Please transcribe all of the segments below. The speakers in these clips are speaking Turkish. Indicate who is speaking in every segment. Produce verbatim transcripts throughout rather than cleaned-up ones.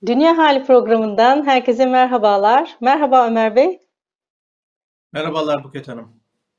Speaker 1: Dünya Hali programından herkese merhabalar. Merhaba Ömer Bey.
Speaker 2: Merhabalar Buket Hanım.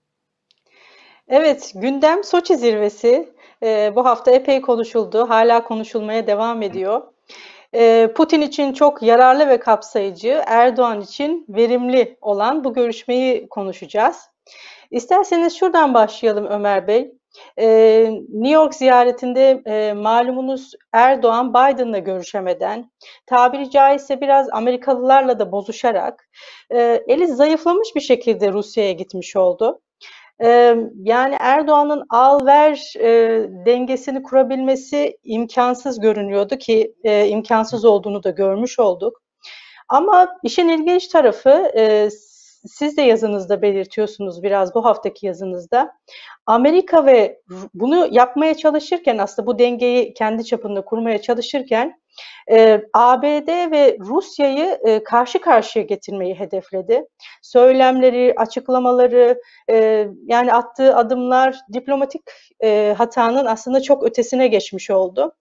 Speaker 1: Evet, gündem Soçi zirvesi. Ee, bu hafta epey konuşuldu. Hala konuşulmaya devam ediyor. Ee, Putin için çok yararlı ve kapsayıcı, Erdoğan için verimli olan bu görüşmeyi konuşacağız. İsterseniz şuradan başlayalım Ömer Bey. Ee, New York ziyaretinde e, malumunuz Erdoğan Biden'la görüşemeden, tabiri caizse biraz Amerikalılarla da bozuşarak, e, eli zayıflamış bir şekilde Rusya'ya gitmiş oldu. Ee, yani Erdoğan'ın al-ver e, dengesini kurabilmesi imkansız görünüyordu ki e, imkansız olduğunu da görmüş olduk. Ama işin ilginç tarafı, e, siz de yazınızda belirtiyorsunuz biraz bu haftaki yazınızda. Amerika ve bunu yapmaya çalışırken aslında bu dengeyi kendi çapında kurmaya çalışırken e, A B D ve Rusya'yı e, karşı karşıya getirmeyi hedefledi. Söylemleri, açıklamaları, e, yani attığı adımlar diplomatik e, hatanın aslında çok ötesine geçmiş oldu.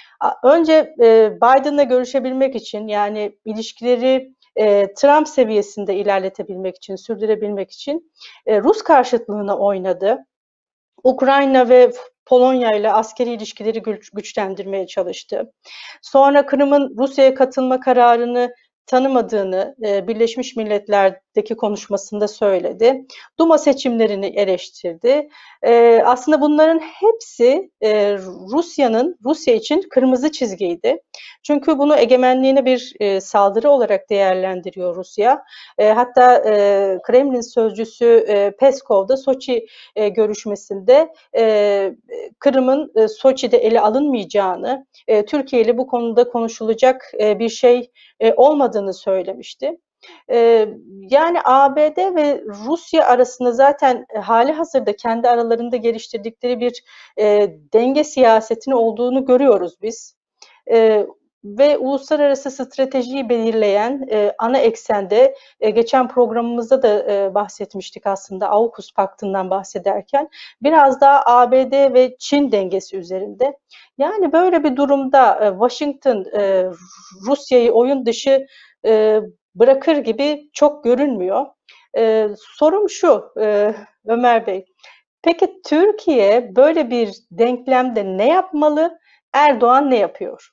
Speaker 1: Önce e, Biden'la görüşebilmek için yani ilişkileri e, Trump seviyesinde ilerletebilmek için, sürdürebilmek için e, Rus karşıtlığına oynadı. Ukrayna ve Polonya ile askeri ilişkileri güç, güçlendirmeye çalıştı. Sonra Kırım'ın Rusya'ya katılma kararını tanımadığını e, Birleşmiş Milletler'deki konuşmasında söyledi. Duma seçimlerini eleştirdi. E, aslında bunların hepsi e, Rusya'nın Rusya için kırmızı çizgiydi. Çünkü bunu egemenliğine bir e, saldırı olarak değerlendiriyor Rusya. E, hatta e, Kremlin sözcüsü e, Peskov da Soçi e, görüşmesinde e, Kırım'ın e, Soçi'de ele alınmayacağını, e, Türkiye ile bu konuda konuşulacak e, bir şey e, olmadığını söylemişti. E, yani A B D ve Rusya arasında zaten e, hali hazırda kendi aralarında geliştirdikleri bir e, denge siyasetinin olduğunu görüyoruz biz. E, ve uluslararası stratejiyi belirleyen e, ana eksende e, geçen programımızda da e, bahsetmiştik aslında AUKUS Paktı'ndan bahsederken biraz daha A B D ve Çin dengesi üzerinde. Yani böyle bir durumda e, Washington e, Rusya'yı oyun dışı e, bırakır gibi çok görünmüyor. E, sorum şu e, Ömer Bey. Peki Türkiye böyle bir denklemde ne yapmalı? Erdoğan ne yapıyor?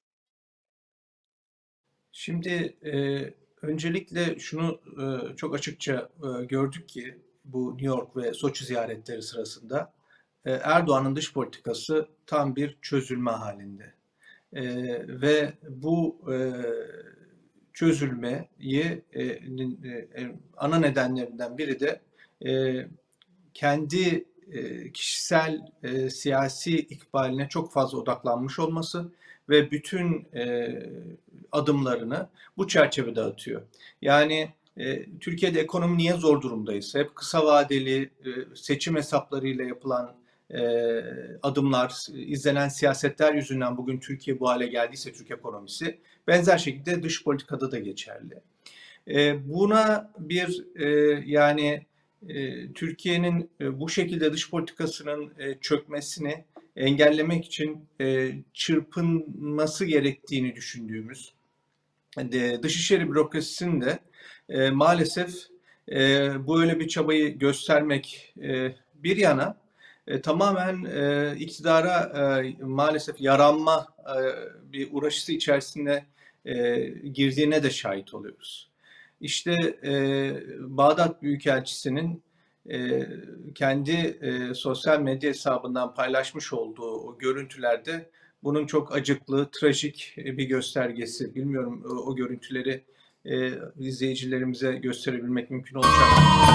Speaker 2: Şimdi e, öncelikle şunu e, çok açıkça e, gördük ki bu New York ve Soçi ziyaretleri sırasında e, Erdoğan'ın dış politikası tam bir çözülme halinde. E, ve bu e, çözülmeyi e, e, ana nedenlerinden biri de e, kendi e, kişisel e, siyasi ikbaline çok fazla odaklanmış olması ve bütün e, adımlarını bu çerçevede atıyor. Yani e, Türkiye'de ekonomi niye zor durumdayız? Hep kısa vadeli e, seçim hesaplarıyla yapılan e, adımlar, izlenen siyasetler yüzünden bugün Türkiye bu hale geldiyse Türk ekonomisi benzer şekilde dış politikada da geçerli. E, buna bir e, yani e, Türkiye'nin e, bu şekilde dış politikasının e, çökmesini engellemek için e, çırpınması gerektiğini düşündüğümüz de, Dışişleri bürokrasisinin de e, maalesef e, böyle bir çabayı göstermek e, bir yana e, tamamen e, iktidara e, maalesef yaranma e, bir uğraşısı içerisinde e, girdiğine de şahit oluyoruz. İşte e, Bağdat Büyükelçisi'nin e, kendi e, sosyal medya hesabından paylaşmış olduğu o görüntülerde bunun çok acıklı, trajik bir göstergesi. Bilmiyorum o, o görüntüleri e, izleyicilerimize gösterebilmek mümkün olacak mı?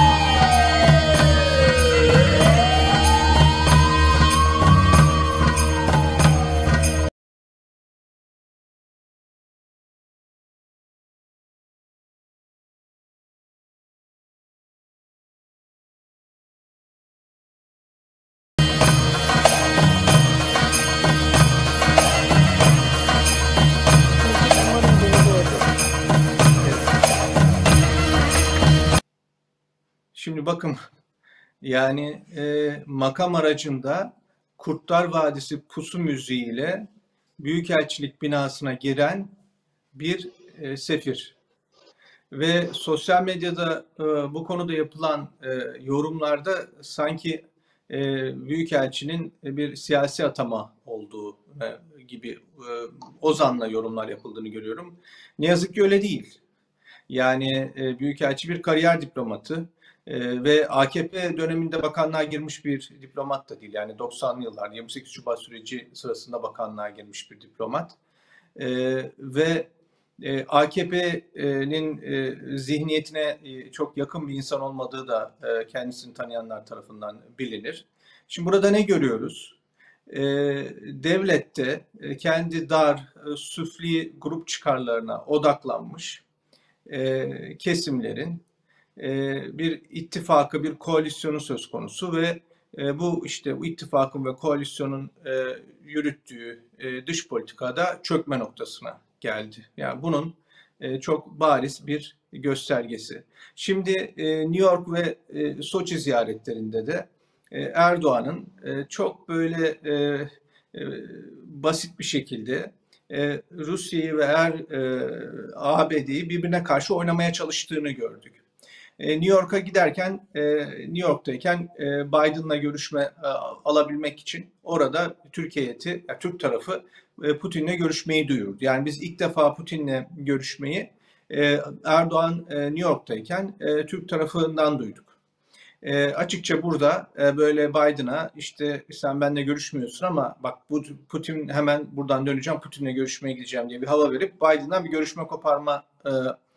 Speaker 1: Müzik umarım duyuluyordur.
Speaker 2: Evet. Şimdi bakın yani e, makam aracında Kurtlar Vadisi pusu müziğiyle Büyükelçilik binasına giren bir e, sefir. Ve sosyal medyada e, bu konuda yapılan e, yorumlarda sanki e, Büyükelçinin bir siyasi atama olduğu e, gibi e, ozanla yorumlar yapıldığını görüyorum. Ne yazık ki öyle değil. Yani e, Büyükelçi bir kariyer diplomatı e, ve A K P döneminde bakanlığa girmiş bir diplomat da değil. Yani doksanlı yıllar yirmi sekiz Şubat süreci sırasında bakanlığa girmiş bir diplomat. E, ve e, A K P'nin e, zihniyetine e, çok yakın bir insan olmadığı da e, kendisini tanıyanlar tarafından bilinir. Şimdi burada ne görüyoruz? E, devlette e, kendi dar, e, süfli grup çıkarlarına odaklanmış e, kesimlerin e, bir ittifakı, bir koalisyonu söz konusu ve e, bu işte bu ittifakın ve koalisyonun e, yürüttüğü e, dış politikada çökme noktasına geldi. Yani bunun e, çok bariz bir göstergesi. Şimdi e, New York ve e, Soçi ziyaretlerinde de e, Erdoğan'ın e, çok böyle e, e, basit bir şekilde e, Rusya'yı ve er, e, A B D'yi birbirine karşı oynamaya çalıştığını gördük. E, New York'a giderken, e, New York'tayken e, Biden'la görüşme e, alabilmek için orada Türkiye heyeti, yani Türk tarafı e, Putin'le görüşmeyi duyurdu. Yani biz ilk defa Putin'le görüşmeyi e, Erdoğan e, New York'tayken e, Türk tarafından duyduk. E, açıkça burada e, böyle Biden'a işte sen benimle görüşmüyorsun ama bak bu Putin hemen buradan döneceğim Putin'le görüşmeye gideceğim diye bir hava verip Biden'dan bir görüşme koparma e,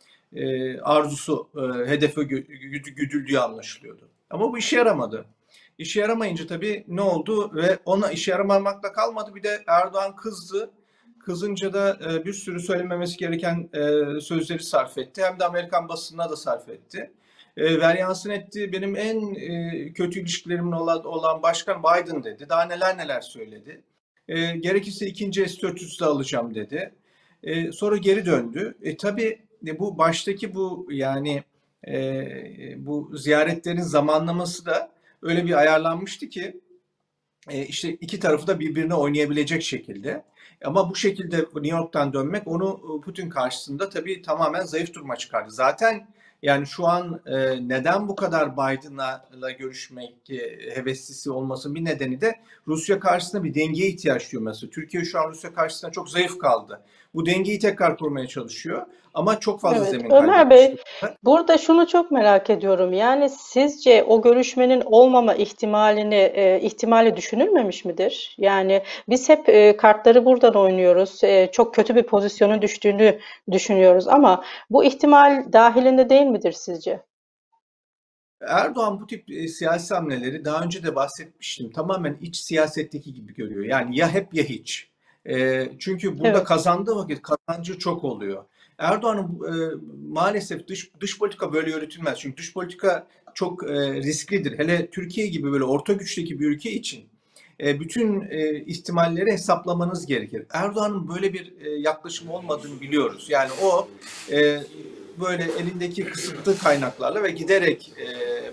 Speaker 2: e, arzusu, e, hedefe güdüldüğü anlaşılıyordu. Ama bu işe yaramadı. İşe yaramayınca tabii ne oldu ve ona işe yaramamakla kalmadı. Bir de Erdoğan kızdı. Kızınca da e, bir sürü söylememesi gereken e, sözleri sarf etti. Hem de Amerikan basınına da sarf etti. E, Veryansın etti. Benim en e, kötü ilişkilerimin olan, olan başkan Biden dedi. Daha neler neler söyledi. E, gerekirse ikinci S dört yüz'ü de alacağım dedi. E, sonra geri döndü. E, tabii e, bu baştaki bu yani e, bu ziyaretlerin zamanlaması da öyle bir ayarlanmıştı ki e, işte iki tarafı da birbirine oynayabilecek şekilde. Ama bu şekilde New York'tan dönmek onu Putin karşısında tabii tamamen zayıf duruma çıkardı. Zaten yani şu an e, neden bu kadar Biden'la görüşmek e, heveslisi olmasının bir nedeni de Rusya karşısında bir dengeye ihtiyaç duyuyor mesela. Türkiye şu an Rusya karşısında çok zayıf kaldı. Bu dengeyi tekrar kurmaya çalışıyor ama çok fazla
Speaker 1: Evet,
Speaker 2: zemin
Speaker 1: Ömer
Speaker 2: kaybetmiş
Speaker 1: Bey,
Speaker 2: durumda.
Speaker 1: burada şunu çok merak ediyorum. Yani sizce o görüşmenin olmama ihtimalini, e, ihtimali düşünülmemiş midir? Yani biz hep e, kartları buradan oynuyoruz. E, çok kötü bir pozisyona düştüğünü düşünüyoruz ama bu ihtimal dahilinde değil midir sizce?
Speaker 2: Erdoğan bu tip e, siyasi hamleleri daha önce de bahsetmiştim. Tamamen iç siyasetteki gibi görüyor. Yani ya hep ya hiç. E, çünkü burada
Speaker 1: Evet.
Speaker 2: kazandığı vakit kazancı çok oluyor. Erdoğan'ın e, maalesef dış dış politika böyle yürütülmez. Çünkü dış politika çok e, risklidir. Hele Türkiye gibi böyle orta güçteki bir ülke için e, bütün e, ihtimalleri hesaplamanız gerekir. Erdoğan'ın böyle bir e, yaklaşım olmadığını biliyoruz. Yani o e, böyle elindeki kısıtlı kaynaklarla ve giderek e,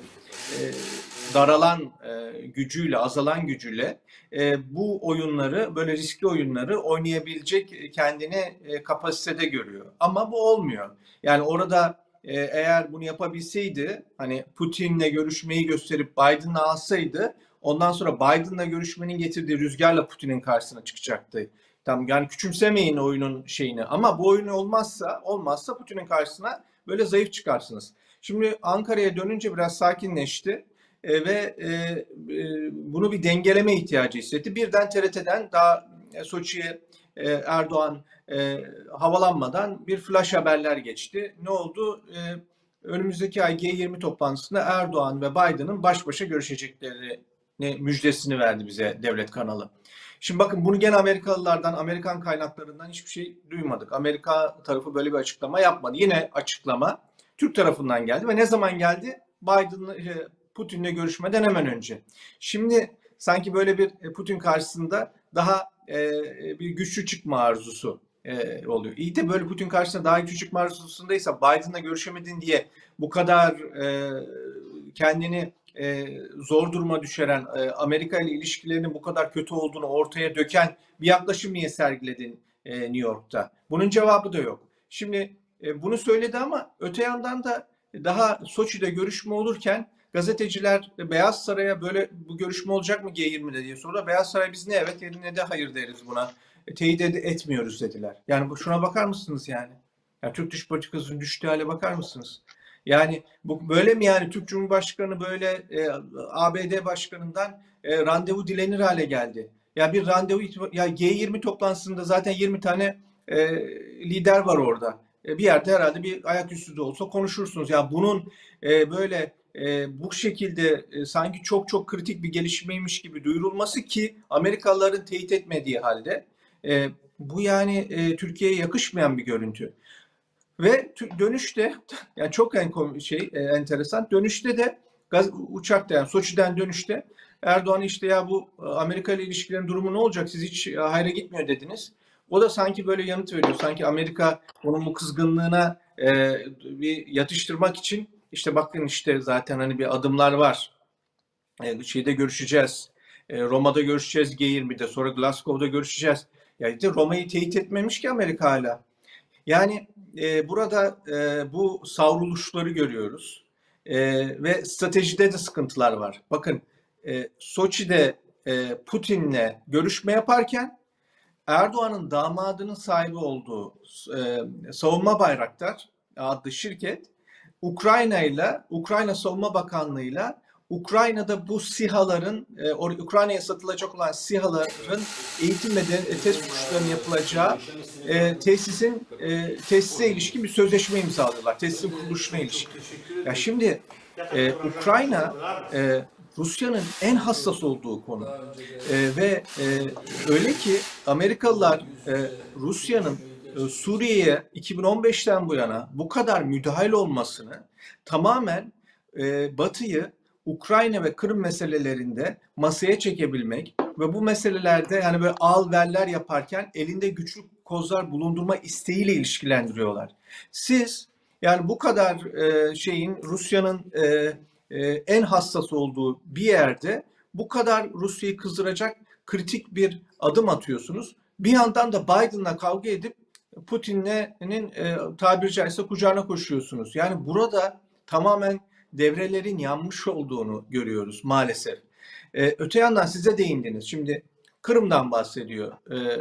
Speaker 2: e, daralan e, gücüyle, azalan gücüyle e, bu oyunları, böyle riskli oyunları oynayabilecek kendini e, kapasitede görüyor. Ama bu olmuyor. Yani orada e, eğer bunu yapabilseydi, hani Putin'le görüşmeyi gösterip Biden'la alsaydı, ondan sonra Biden'la görüşmenin getirdiği rüzgarla Putin'in karşısına çıkacaktı. Tam yani küçümsemeyin oyunun şeyini ama bu oyun olmazsa olmazsa Putin'in karşısına böyle zayıf çıkarsınız. Şimdi Ankara'ya dönünce biraz sakinleşti e, ve e, e, bunu bir dengeleme ihtiyacı hissetti. Birden T R T'den daha e, Soçi'ye e, Erdoğan e, havalanmadan bir flash haberler geçti. Ne oldu? E, önümüzdeki ay G yirmi toplantısında Erdoğan ve Biden'ın baş başa görüşeceklerini müjdesini verdi bize devlet kanalı. Şimdi bakın bunu gene Amerikalılardan, Amerikan kaynaklarından hiçbir şey duymadık. Amerika tarafı böyle bir açıklama yapmadı. Yine açıklama Türk tarafından geldi ve ne zaman geldi? Biden'la Putin'le görüşmeden hemen önce. Şimdi sanki böyle bir Putin karşısında daha e, bir güçlü çıkma arzusu e, oluyor. İyi de böyle Putin karşısında daha güçlü çıkma arzusundaysa Biden'la görüşemedin diye bu kadar e, kendini e, zor duruma düşüren, e, Amerika ile ilişkilerinin bu kadar kötü olduğunu ortaya döken bir yaklaşım niye sergiledin e, New York'ta? Bunun cevabı da yok. Şimdi e, bunu söyledi ama öte yandan da daha Soçi'de görüşme olurken gazeteciler Beyaz Saray'a böyle bu görüşme olacak mı G yirmide diye sordu. Beyaz Saray biz ne evet ne de hayır deriz buna. E, teyit ed- etmiyoruz dediler. Yani bu, şuna bakar mısınız yani? Yani Türk dış politikasının düştüğü hale bakar mısınız? Yani bu böyle mi yani Türk Cumhurbaşkanı böyle e, A B D Başkanı'ndan e, randevu dilenir hale geldi. Ya bir randevu ya G yirmi toplantısında zaten yirmi tane e, lider var orada. E, bir yerde herhalde bir ayaküstü de olsa konuşursunuz. Ya bunun e, böyle e, bu şekilde e, sanki çok çok kritik bir gelişmeymiş gibi duyurulması ki Amerikalıların teyit etmediği halde e, bu yani e, Türkiye'ye yakışmayan bir görüntü. Ve dönüşte yani çok en şey e, enteresan dönüşte de gaz, uçakta yani Soçi'den dönüşte Erdoğan işte ya bu Amerika ile ilişkilerin durumu ne olacak siz hiç e, hayra gitmiyor dediniz. O da sanki böyle yanıt veriyor. Sanki Amerika onun bu kızgınlığına e, bir yatıştırmak için işte bakın işte zaten hani bir adımlar var. E, şeyde görüşeceğiz. E, Roma'da görüşeceğiz G yirmide sonra Glasgow'da görüşeceğiz. Yani de Roma'yı teyit etmemiş ki Amerika hala. Yani e, burada e, bu savruluşları görüyoruz e, ve stratejide de sıkıntılar var. Bakın e, Soçi'de e, Putin'le görüşme yaparken Erdoğan'ın damadının sahibi olduğu e, Savunma Bayraktar adlı şirket Ukrayna ile Ukrayna Savunma Bakanlığı ile Ukrayna'da bu SİHA'ların e, Ukrayna'ya satılacak olan SİHA'ların eğitim ve test uçuşlarının yapılacağı e, tesisin e, tesise ilişkin bir sözleşme imzalıyorlar. Tesisin kuruluşuna ilişkin. Ya şimdi e, Ukrayna e, Rusya'nın en hassas olduğu konu. E, ve e, öyle ki Amerikalılar e, Rusya'nın e, Suriye'ye iki bin on beşten bu yana bu kadar müdahil olmasını tamamen e, Batı'yı Ukrayna ve Kırım meselelerinde masaya çekebilmek ve bu meselelerde yani böyle al verler yaparken elinde güçlü kozlar bulundurma isteğiyle ilişkilendiriyorlar. Siz yani bu kadar e, şeyin Rusya'nın e, e, en hassas olduğu bir yerde bu kadar Rusya'yı kızdıracak kritik bir adım atıyorsunuz. Bir yandan da Biden'la kavga edip Putin'in e, tabiri caizse kucağına koşuyorsunuz. Yani burada tamamen devrelerin yanmış olduğunu görüyoruz maalesef. E, öte yandan size değindiniz. Şimdi Kırım'dan bahsediyor e,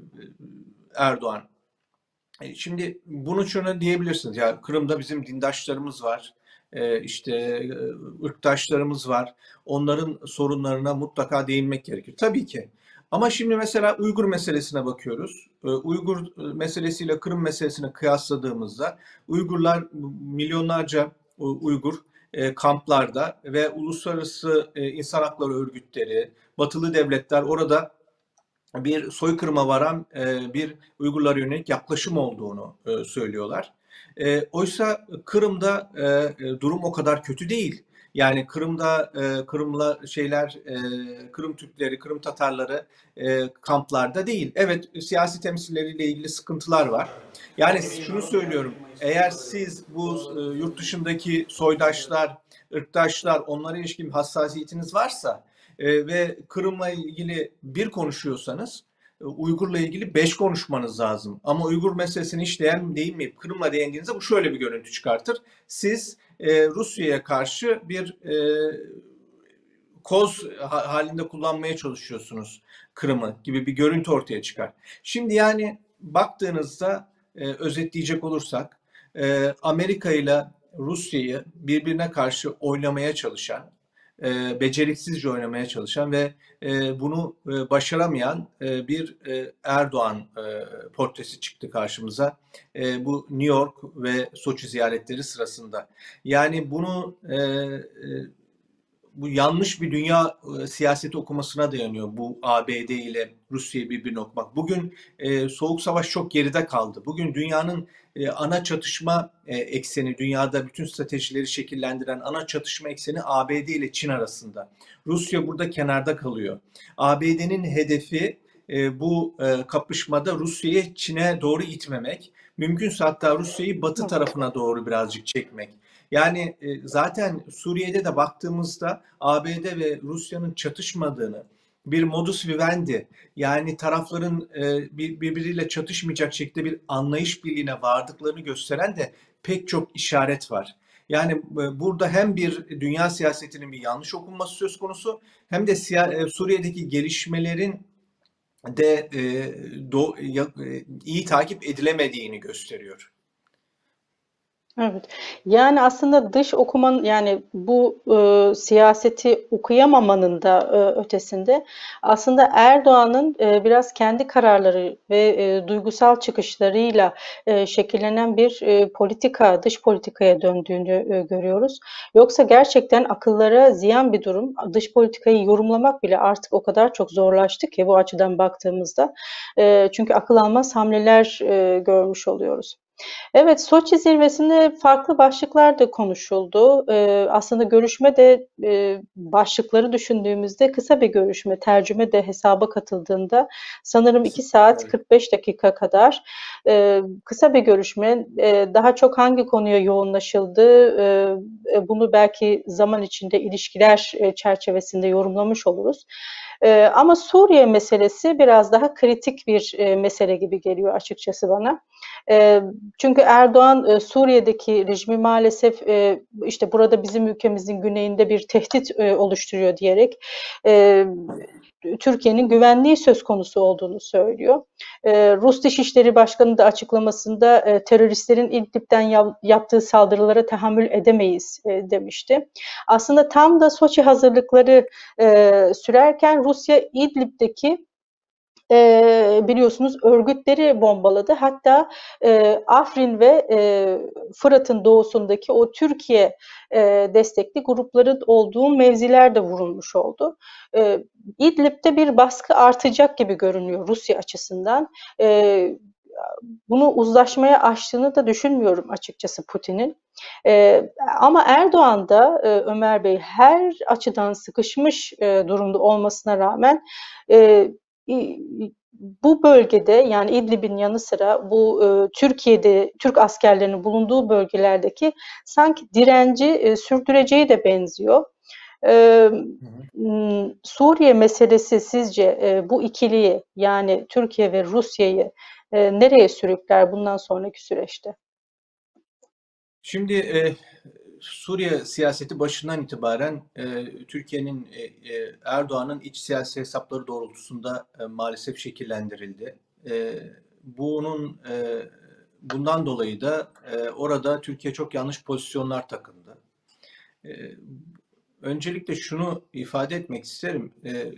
Speaker 2: Erdoğan. E, şimdi bunu şunu diyebilirsiniz. Ya Kırım'da bizim dindaşlarımız var. E, işte e, ırktaşlarımız var. Onların sorunlarına mutlaka değinmek gerekir. Tabii ki. Ama şimdi mesela Uygur meselesine bakıyoruz. E, Uygur meselesiyle Kırım meselesini kıyasladığımızda Uygurlar milyonlarca Uygur e, kamplarda ve uluslararası e, insan hakları örgütleri, batılı devletler orada bir soykırıma varan e, bir Uygurlara yönelik yaklaşım olduğunu e, söylüyorlar. E, oysa Kırım'da e, durum o kadar kötü değil. Yani Kırım'da e, Kırımla şeyler, e, Kırım Türkleri, Kırım Tatarları e, kamplarda değil. Evet, siyasi temsilleriyle ilgili sıkıntılar var. Yani şunu söylüyorum, eğer siz bu e, yurt dışındaki soydaşlar, ırktaşlar, onlara ilişkin bir hassasiyetiniz varsa e, ve Kırım'la ilgili bir konuşuyorsanız e, Uygur'la ilgili beş konuşmanız lazım. Ama Uygur meselesini hiç değin, değinmeyip Kırım'la değindiğinizde bu şöyle bir görüntü çıkartır. Siz e, Rusya'ya karşı bir e, koz halinde kullanmaya çalışıyorsunuz Kırım'ı gibi bir görüntü ortaya çıkar. Şimdi yani baktığınızda e, özetleyecek olursak e, Amerika ile Rusya'yı birbirine karşı oynamaya çalışan, e, beceriksizce oynamaya çalışan ve e, bunu e, başaramayan e, bir e, Erdoğan e, portresi çıktı karşımıza. E, bu New York ve Soçi ziyaretleri sırasında. Yani bunu e, e, bu yanlış bir dünya e, siyaseti okumasına dayanıyor bu A B D ile Rusya'yı birbirine okumak. Bugün e, Soğuk Savaş çok geride kaldı. Bugün dünyanın e, ana çatışma e, ekseni, dünyada bütün stratejileri şekillendiren ana çatışma ekseni A B D ile Çin arasında. Rusya burada kenarda kalıyor. A B D'nin hedefi e, bu e, kapışmada Rusya'yı Çin'e doğru itmemek. Mümkünse hatta Rusya'yı Batı tarafına doğru birazcık çekmek. Yani e, zaten Suriye'de de baktığımızda A B D ve Rusya'nın çatışmadığını, bir modus vivendi, yani tarafların e, bir, birbiriyle çatışmayacak şekilde bir anlayış birliğine vardıklarını gösteren de pek çok işaret var. Yani e, burada hem bir dünya siyasetinin bir yanlış okunması söz konusu, hem de siya- e, Suriye'deki gelişmelerin de e, do, ya- e, iyi takip edilemediğini gösteriyor.
Speaker 1: Evet. Yani aslında dış okumanın yani bu e, siyaseti okuyamamanın da e, ötesinde aslında Erdoğan'ın e, biraz kendi kararları ve e, duygusal çıkışlarıyla e, şekillenen bir e, politika, dış politikaya döndüğünü e, görüyoruz. Yoksa gerçekten akıllara ziyan bir durum. Dış politikayı yorumlamak bile artık o kadar çok zorlaştı ki bu açıdan baktığımızda. E, çünkü akıl almaz hamleler e, görmüş oluyoruz. Evet, Soçi zirvesinde farklı başlıklar da konuşuldu. Eee, aslında görüşme de eee, başlıkları düşündüğümüzde kısa bir görüşme, tercüme de hesaba katıldığında sanırım iki saat
Speaker 2: Evet.
Speaker 1: kırk beş dakika kadar eee, kısa bir görüşme. Eee, daha çok hangi konuya yoğunlaşıldı, eee, e, bunu belki zaman içinde ilişkiler e, çerçevesinde yorumlamış oluruz. Eee, ama Suriye meselesi biraz daha kritik bir e, mesele gibi geliyor açıkçası bana. Eee, çünkü Erdoğan e, Suriye'deki rejimi maalesef e, işte burada bizim ülkemizin güneyinde bir tehdit e, oluşturuyor diyerek e, Türkiye'nin güvenliği söz konusu olduğunu söylüyor. E, Rus Dışişleri Başkanı da açıklamasında e, teröristlerin İdlib'den yap, yaptığı saldırılara tahammül edemeyiz e, demişti. Aslında tam da Soçi hazırlıkları e, sürerken Rusya İdlib'deki e, biliyorsunuz örgütleri bombaladı. Hatta e, Afrin ve e, Fırat'ın doğusundaki o Türkiye e, destekli grupların olduğu mevziler de vurulmuş oldu. E, İdlib'de bir baskı artacak gibi görünüyor Rusya açısından. E, Bunu uzlaşmaya açtığını da düşünmüyorum açıkçası Putin'in. Ee, ama Erdoğan da e, Ömer Bey her açıdan sıkışmış e, durumda olmasına rağmen e, bu bölgede yani İdlib'in yanı sıra bu e, Türkiye'de Türk askerlerinin bulunduğu bölgelerdeki sanki direnci e, sürdüreceği de benziyor. Ee,
Speaker 2: Hı hı.
Speaker 1: Suriye meselesi sizce e, bu ikiliyi yani Türkiye ve Rusya'yı e, nereye sürükler bundan sonraki süreçte?
Speaker 2: Şimdi e, Suriye siyaseti başından itibaren e, Türkiye'nin e, e, Erdoğan'ın iç siyasi hesapları doğrultusunda e, maalesef şekillendirildi. E, bunun e, bundan dolayı da e, orada Türkiye çok yanlış pozisyonlar takındı. E, Öncelikle şunu ifade etmek isterim. E,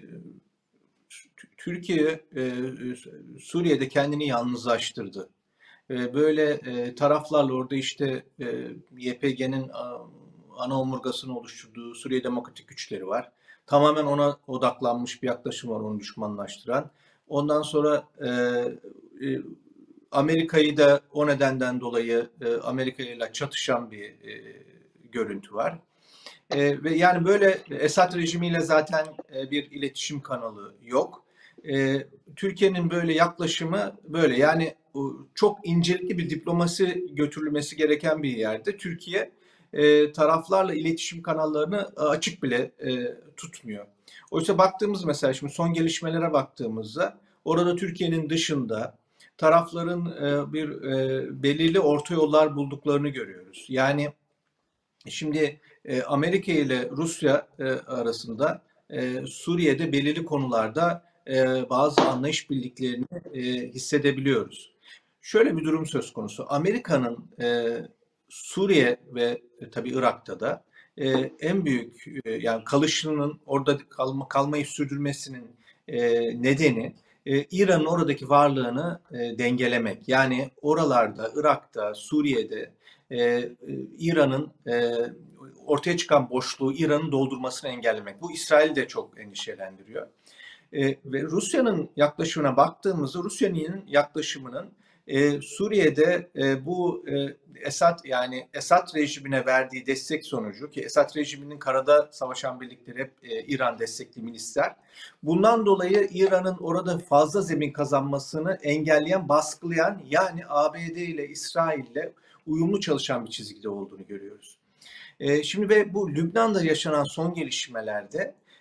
Speaker 2: Türkiye e, Suriye'de kendini yalnızlaştırdı. E, böyle e, taraflarla orada işte e, Y P G'nin ana omurgasını oluşturduğu Suriye Demokratik Güçleri var. Tamamen ona odaklanmış bir yaklaşım var, onu düşmanlaştıran. Ondan sonra e, e, Amerika'yı da o nedenden dolayı e, Amerika ile çatışan bir e, görüntü var. E, ve yani böyle Esad rejimiyle zaten e, bir iletişim kanalı yok. E, Türkiye'nin böyle yaklaşımı böyle yani çok incelikli bir diplomasi götürülmesi gereken bir yerde. Türkiye e, taraflarla iletişim kanallarını açık bile e, tutmuyor. Oysa baktığımız mesela şimdi son gelişmelere baktığımızda orada Türkiye'nin dışında tarafların e, bir e, belirli orta yollar bulduklarını görüyoruz. Yani şimdi e, Amerika ile Rusya e, arasında e, Suriye'de belirli konularda e, bazı anlayış birliklerini e, hissedebiliyoruz. Şöyle bir durum söz konusu. Amerika'nın e, Suriye ve e, tabii Irak'ta da e, en büyük e, yani kalışının orada kalma, kalmayı sürdürmesinin e, nedeni e, İran'ın oradaki varlığını e, dengelemek. Yani oralarda, Irak'ta, Suriye'de e, İran'ın e, ortaya çıkan boşluğu İran'ın doldurmasını engellemek. Bu İsrail'i de çok endişelendiriyor. E, ve Rusya'nın yaklaşımına baktığımızda Rusya'nın yaklaşımının e, Suriye'de e, bu e, Esad yani Esad rejimine verdiği destek sonucu ki Esad rejiminin karada savaşan birlikleri hep e, İran destekli milisler. Bundan dolayı İran'ın orada fazla zemin kazanmasını engelleyen, baskılayan yani A B D ile İsrail ile uyumlu çalışan bir çizgide olduğunu görüyoruz. E, şimdi ve bu Lübnan'da yaşanan son gelişmelerde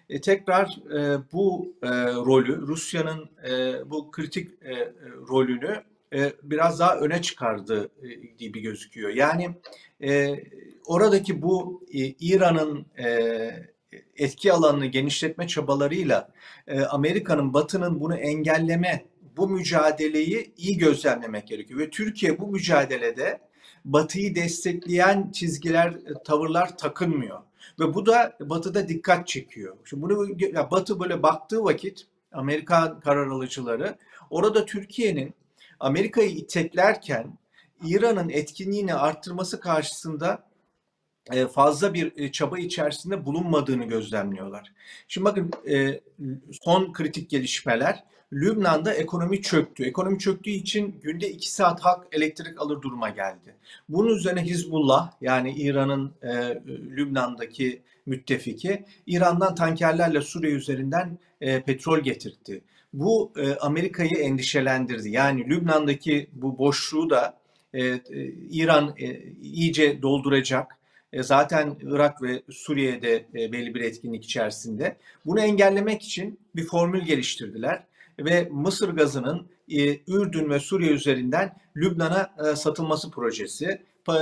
Speaker 2: e, tekrar e, bu e, rolü, Rusya'nın e, bu kritik e, rolünü e, biraz daha öne çıkardı e, gibi gözüküyor. Yani e, oradaki bu e, İran'ın e, etki alanını genişletme çabalarıyla e, Amerika'nın, Batı'nın bunu engelleme, bu mücadeleyi iyi gözlemlemek gerekiyor. Ve Türkiye bu mücadelede Batı'yı destekleyen çizgiler, tavırlar takınmıyor. Ve bu da Batı'da dikkat çekiyor. Şimdi bunu ya Batı böyle baktığı vakit Amerikan karar alıcıları orada Türkiye'nin Amerika'yı iteklerken İran'ın etkinliğini arttırması karşısında e, fazla bir e, çaba içerisinde bulunmadığını gözlemliyorlar. Şimdi bakın e, son kritik gelişmeler. Lübnan'da ekonomi çöktü. Ekonomi çöktüğü için günde iki saat halk elektrik alır duruma geldi. Bunun üzerine Hizbullah, yani İran'ın e, Lübnan'daki müttefiki, İran'dan tankerlerle Suriye üzerinden e, petrol getirdi. Bu e, Amerika'yı endişelendirdi. Yani Lübnan'daki bu boşluğu da e, e, İran e, iyice dolduracak. E, zaten Irak ve Suriye'de e, belli bir etkinlik içerisinde. Bunu engellemek için bir formül geliştirdiler ve Mısır gazının e, Ürdün ve Suriye üzerinden Lübnan'a e, satılması projesi.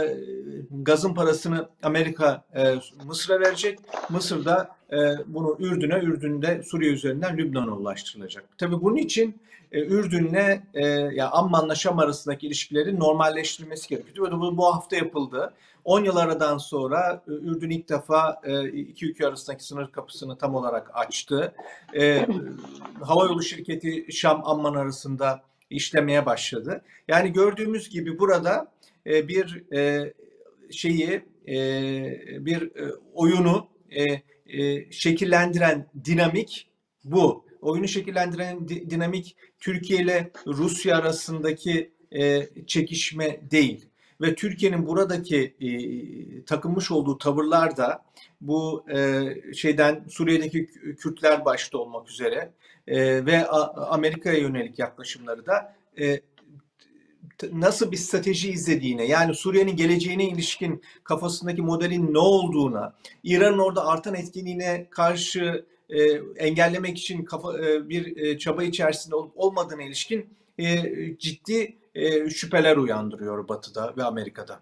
Speaker 2: Gazın parasını Amerika e, Mısır'a verecek. Mısır da e, bunu Ürdün'e, Ürdün'de Suriye üzerinden Lübnan'a ulaştırılacak. Tabii bunun için e, Ürdün'le e, ya Amman'la Şam arasındaki ilişkilerin normalleştirilmesi gerekiyor. Ve bu, bu hafta yapıldı. on yıl aradan sonra Ürdün ilk defa iki ülke arasındaki sınır kapısını tam olarak açtı. E, havayolu şirketi Şam Amman arasında işlemeye başladı. Yani gördüğümüz gibi burada e, bir e, şeyi e, bir e, oyunu e, e, şekillendiren dinamik bu. Oyunu şekillendiren di- dinamik Türkiye ile Rusya arasındaki e, çekişme değil. Ve Türkiye'nin buradaki e, takınmış olduğu tavırlar da bu e, şeyden Suriye'deki Kürtler başta olmak üzere e, ve Amerika'ya yönelik yaklaşımları da e, nasıl bir strateji izlediğine, yani Suriye'nin geleceğine ilişkin kafasındaki modelin ne olduğuna, İran'ın orada artan etkinliğine karşı e, engellemek için kafa, e, bir e, çaba içerisinde olup olmadığına ilişkin e, ciddi e, şüpheler uyandırıyor Batı'da ve Amerika'da.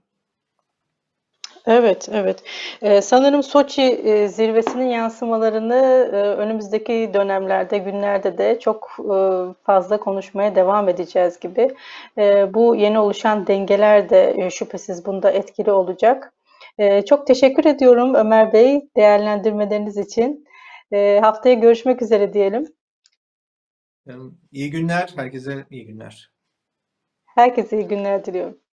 Speaker 1: Evet, evet. Ee, sanırım Soçi e, zirvesinin yansımalarını e, önümüzdeki dönemlerde, günlerde de çok e, fazla konuşmaya devam edeceğiz gibi. E, bu yeni oluşan dengeler de e, şüphesiz bunda etkili olacak. E, çok teşekkür ediyorum Ömer Bey değerlendirmeleriniz için. E, haftaya görüşmek üzere diyelim.
Speaker 2: İyi günler, herkese iyi günler.
Speaker 1: Herkese iyi günler diliyorum.